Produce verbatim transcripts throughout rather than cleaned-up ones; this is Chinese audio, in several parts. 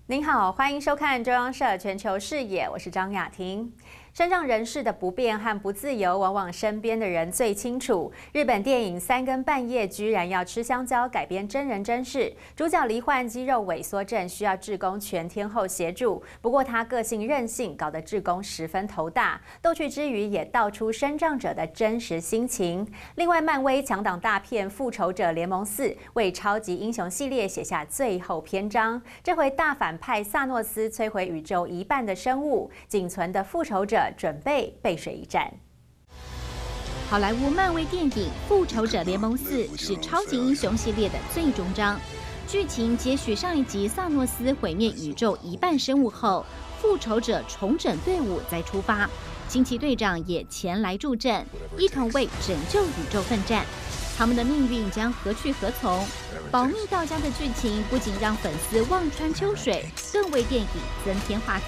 您好，欢迎收看中央社全球视野，我是张雅婷。身障人士的不便和不自由，往往身边的人最清楚。日本电影《三更半夜》居然要吃香蕉改编真人真事，主角罹患肌肉萎缩症，需要志工全天候协助。不过他个性任性，搞得志工十分头大。逗趣之余，也道出身障者的真实心情。另外，漫威强档大片《复仇者联盟四》为超级英雄系列写下最后篇章。这回大反派萨诺斯摧毁宇宙一半的生物，仅存的复仇者准备背水一战。 好莱坞漫威电影《复仇者联盟四》是超级英雄系列的最终章，剧情接续上一集萨诺斯毁灭宇宙一半生物后，复仇者重整队伍再出发，惊奇队长也前来助阵，一同为拯救宇宙奋战。他们的命运将何去何从？保密到家的剧情不仅让粉丝望穿秋水，更为电影增添话题。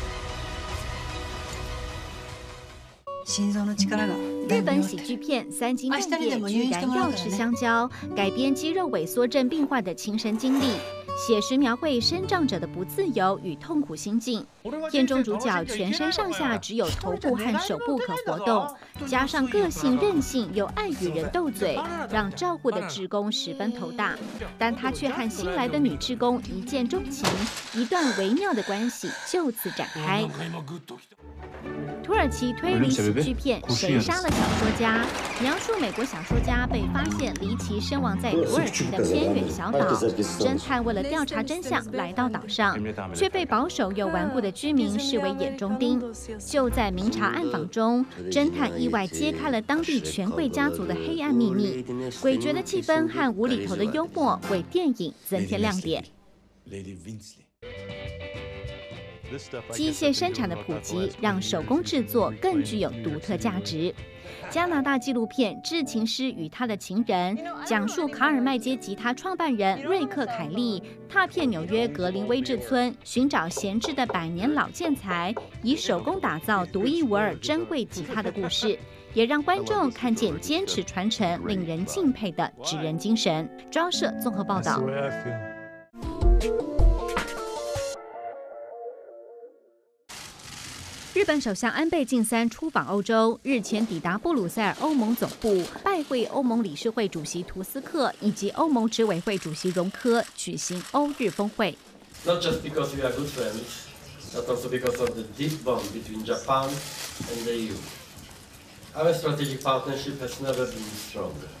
日本喜剧片《三更半夜》居然要吃香蕉，改编肌肉萎缩症病患的亲身经历，写实描绘身障者的不自由与痛苦心境。片中主角全身上下只有头部和手部可活动，加上个性任性又爱与人斗嘴，让照顾的志工十分头大。但他却和新来的女志工一见钟情，一段微妙的关系就此展开。土耳其推理喜剧片《谁杀了小说家》描述美国小说家被发现离奇身亡在土耳其的偏远小岛，侦探为了调查真相来到岛上，却被保守又顽固的居民视为眼中钉。就在明察暗访中，侦探意外揭开了当地权贵家族的黑暗秘密，诡谲的气氛和无厘头的幽默为电影增添亮点。机械生产的普及，让手工制作更具有独特价值。加拿大纪录片《制琴师与他的情人》讲述卡尔麦街吉他创办人瑞克·凯利踏遍纽约格林威治村，寻找闲置的百年老建材，以手工打造独一无二珍贵吉他的故事，也让观众看见坚持传承、令人敬佩的职人精神。中央社综合报道。日本首相安倍晋三出访欧洲，日前抵达布鲁塞尔欧盟总部，拜会欧盟理事会主席图斯克以及欧盟执委会主席容科，举行欧日峰会。 Not just because we are good friends, but also because of the deep bond between Japan and the E U. Our strategic partnership has never been stronger.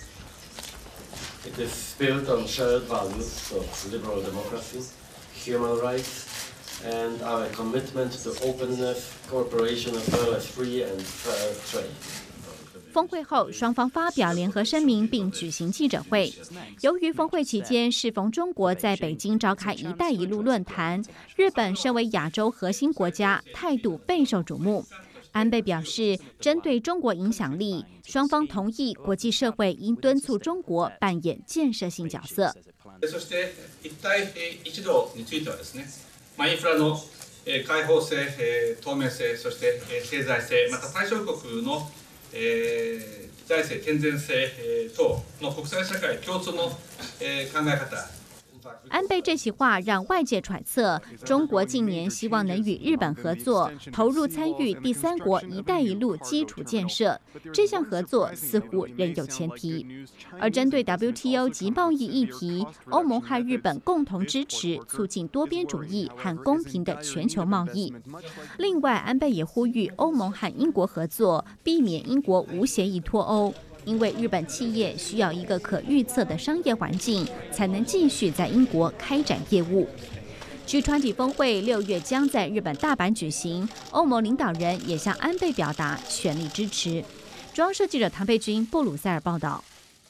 It is built on shared values of liberal democracy, human rights,and our commitment to openness, cooperation, as well as free and fair trade. 峰会后，双方发表联合声明，并举行记者会。由于峰会期间适逢中国在北京召开“一带一路”论坛，日本身为亚洲核心国家，态度备受瞩目。安倍表示，针对中国影响力，双方同意国际社会应敦促中国扮演建设性角色。 そして一帯一路についてはですね。インフラの開放性、透明性、そして経済性、また対象国の財政健全性等の国際社会共通の考え方。 安倍这席话让外界揣测，中国近年希望能与日本合作，投入参与第三国“一带一路”基础建设。这项合作似乎仍有前提。而针对 W T O 及贸易议题，欧盟和日本共同支持促进多边主义和公平的全球贸易。另外，安倍也呼吁欧盟和英国合作，避免英国无协议脱欧。因为日本企业需要一个可预测的商业环境，才能继续在英国开展业务。G 二十 峰会六月将在日本大阪举行，欧盟领导人也向安倍表达全力支持。中央社记者唐佩君布鲁塞尔报道。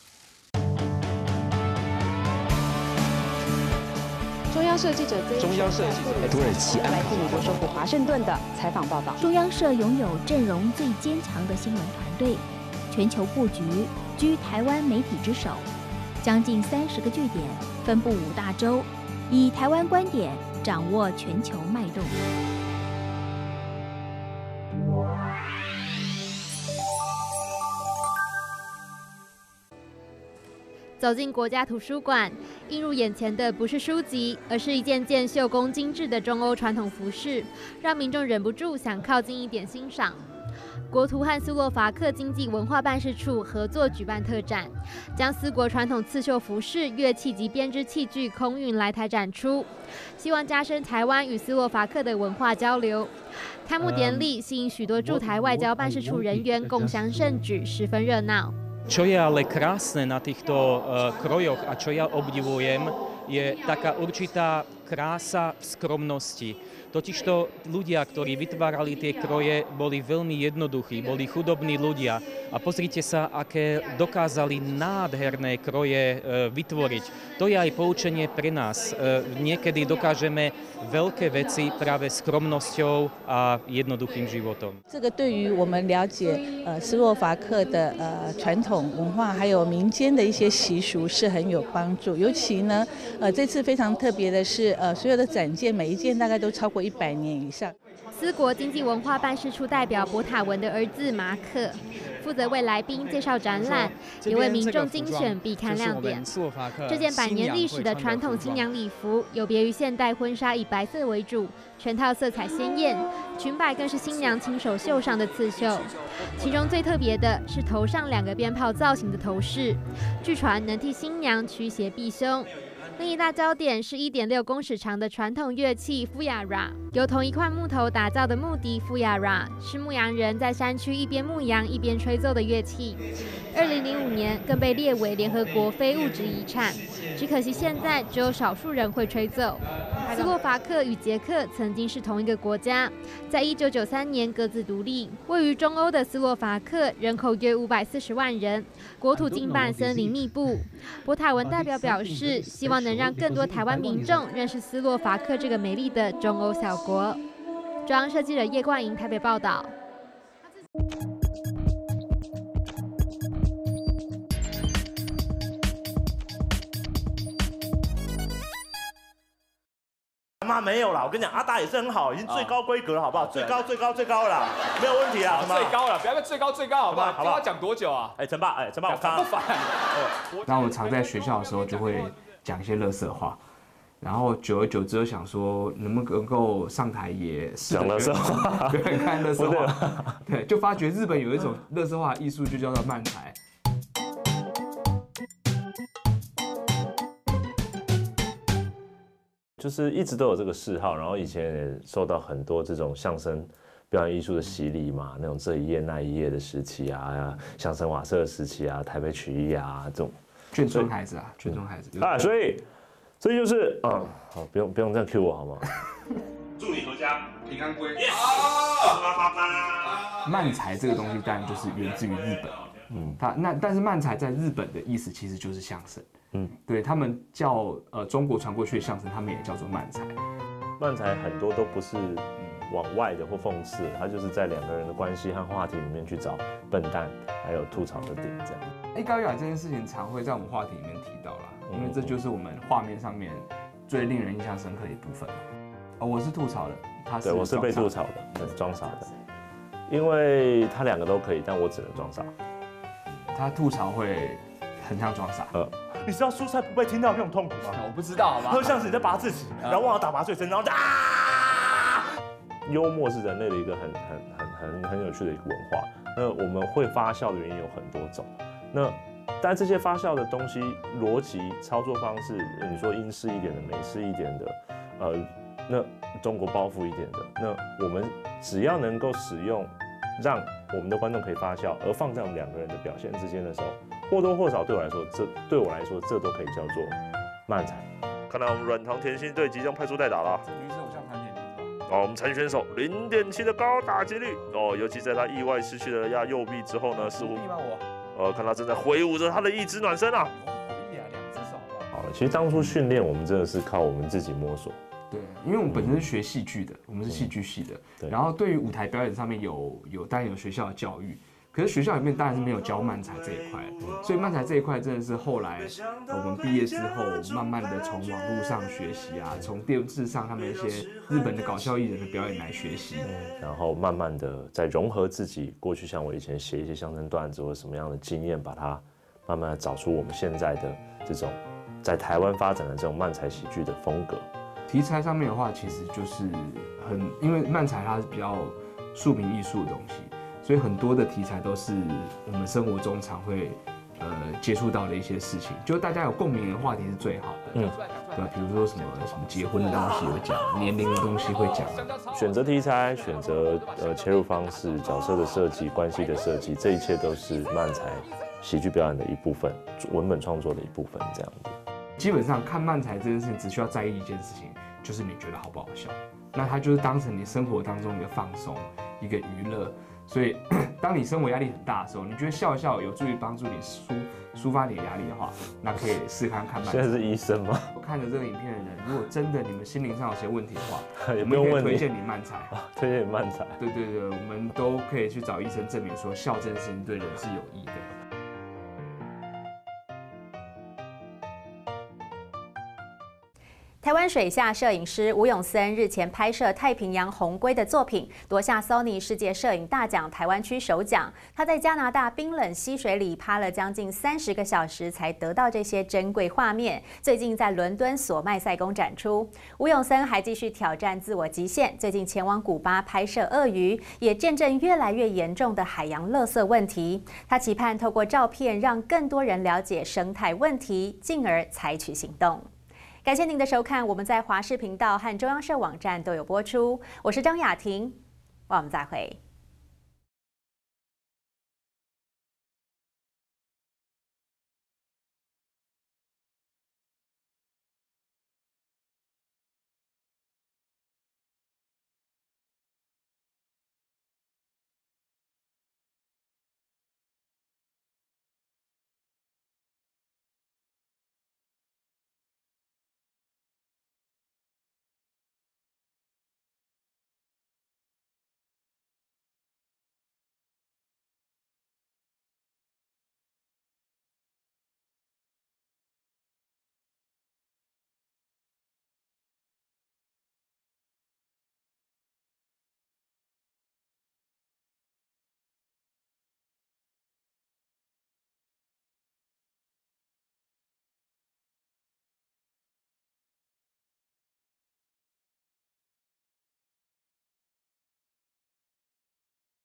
中央社记者中央社记者土耳其来自美国首府华盛顿的采访报道。 中央社拥有阵容最坚强的新闻团队。全球布局居台湾媒体之首，将近三十个据点，分布五大洲，以台湾观点掌握全球脉动。 走进国家图书馆，映入眼前的不是书籍，而是一件件绣工精致的中欧传统服饰，让民众忍不住想靠近一点欣赏。国图和斯洛伐克经济文化办事处合作举办特展，将斯国传统刺绣服饰、乐器及编织器具空运来台展出，希望加深台湾与斯洛伐克的文化交流。开幕典礼吸引许多驻台外交办事处人员共襄盛举，十分热闹。 Čo je ale krásne na týchto krojoch a čo ja obdivujem, je taká určitá krása v skromnosti. Totižto ľudia, ktorí vytvárali tie kroje, boli veľmi jednoduchí, boli chudobní ľudia. A pozrite sa, aké dokázali nádherné kroje vytvoriť. To je aj poučenie pre nás. Niekedy dokážeme veľké veci práve skromnosťou a jednoduchým životom. 这个对于我们了解呃斯洛伐克的呃传统文化，还有民间的一些习俗是很有帮助。尤其呢，呃这次非常特别的是，呃所有的展件每一件大概都超过一百年以上。 斯国经济文化办事处代表博塔文的儿子马可，负责为来宾介绍展览，也为民众精选必看亮点。这件百年历史的传统新娘礼服，有别于现代婚纱以白色为主，全套色彩鲜艳，裙摆更是新娘亲手绣上的刺绣。其中最特别的是头上两个鞭炮造型的头饰，据传能替新娘驱邪避凶。另一大焦点是 一点六公尺长的传统乐器富雅拉，由同一块木头打造的木笛富雅拉，是牧羊人在山区一边牧羊一边吹奏的乐器。二零零五年更被列为联合国非物质遗产，只可惜现在只有少数人会吹奏。斯洛伐克与捷克曾经是同一个国家，在一九九三年各自独立。位于中欧的斯洛伐克人口约五百四十万人，国土近半森林密布。博塔文代表表示，希望能让更多台湾民众认识斯洛伐克这个美丽的中欧小国。中央社记者叶冠莹台北报道。 妈没有啦，我跟你讲，阿达也是很好，已经最高规格了，好不好？最高最高最高了啦，没有问题啊， 最高了，不要跟最高最高，好不好？好不好？讲多久啊？ 哎，陈爸，哎，陈爸，我刚刚。 那我们常在学校的时候就会讲一些垃圾话，然后久而久之就想说，能不能够上台也讲垃圾话， 对，看垃圾话，对，就发觉日本有一种垃圾话艺术，就叫做漫才。 就是一直都有这个嗜好，然后以前也受到很多这种相声表演艺术的洗礼嘛，那种这一页那一页的时期啊，相声瓦舍的时期啊，台北曲艺啊这种。 眷村孩子啊，眷村孩子啊，所以所以就是啊，好，不用不用这样 cue 我好吗？祝你阖家平安归。 漫才这个东西当然就是源自于日本，嗯，它那但是漫才在日本的意思其实就是相声。嗯，对他们叫呃中国传过去的相声，他们也叫做漫才。 漫才很多都不是往外的或讽刺，它就是在两个人的关系和话题里面去找笨蛋，还有吐槽的点这样。 哎，高雅这件事情常会在我们话题里面提到啦，因为这就是我们画面上面最令人印象深刻的一部分。哦，我是吐槽的，他是对，我是被吐槽的，对，装傻的，因为他两个都可以，但我只能装傻。 他吐槽会很像装傻。呃。 你知道蔬菜不被听到那种痛苦吗？ 我不知道，好吧。 就像是你在拔自己，然后忘了打麻醉针，然后啊！幽默是人类的一个很很很很很有趣的一个文化。那我们会发笑的原因有很多种。那但这些发笑的东西，逻辑、操作方式，你说英式一点的、美式一点的，呃，那中国包袱一点的，那我们只要能够使用，让我们的观众可以发笑，而放在我们两个人的表现之间的时候。或多或少对我来说，这对我来说，这都可以叫做漫才。看来我们软糖甜心队即将派出代打了。 女生偶像团体哦，我们陈选手零点七的高打击率哦，尤其在他意外失去了压右臂之后呢，似乎呃，看他正在挥舞着他的一只暖身啊。 可以啊，两只手好不好？ 好了，其实当初训练我们真的是靠我们自己摸索。 对，因为我们本身是学戏剧的，我们是戏剧系的， 对。 然后对于舞台表演上面有有当然有学校的教育。可是学校里面当然是没有教漫才这一块，所以漫才这一块真的是后来我们毕业之后，慢慢的从网络上学习啊，从电视上他们一些日本的搞笑艺人的表演来学习， 然后慢慢的再融合自己过去，像我以前写一些相声段子或什么样的经验，把它慢慢的找出我们现在的这种在台湾发展的这种漫才喜剧的风格。 题材上面的话，其实就是很，因为漫才它是比较庶民艺术的东西，所以很多的题材都是我们生活中常会呃接触到的一些事情，就大家有共鸣的话题是最好的。嗯，对吧？比如说什么什么结婚的东西会讲，年龄的东西会讲。 选择题材、选择呃切入方式、角色的设计、关系的设计，这一切都是漫才喜剧表演的一部分，文本创作的一部分，这样子。 基本上看漫才这件事情，只需要在意一件事情，就是你觉得好不好笑。那它就是当成你生活当中一个放松、一个娱乐。所以，当你生活压力很大的时候，你觉得笑一笑有助于帮助你抒抒发你的压力的话，那可以试看看漫才。 现在是医生吗？ 我看着这个影片的人，如果真的你们心灵上有些问题的话， 也不用问你， 推荐你漫才。 推荐你漫才。 对对对，我们都可以去找医生证明说，笑这件事情对人是有益的。 台湾水下摄影师吴永森日前拍摄太平洋红龟的作品，夺下 Sony 世界摄影大奖台湾区首奖。他在加拿大冰冷溪水里趴了将近三十个小时，才得到这些珍贵画面。最近在伦敦索麦塞宫展出。吴永森还继续挑战自我极限，最近前往古巴拍摄鳄鱼，也见证越来越严重的海洋垃圾问题。他期盼透过照片让更多人了解生态问题，进而采取行动。感谢您的收看，我们在华视频道和中央社网站都有播出。我是张雅婷，我们再会。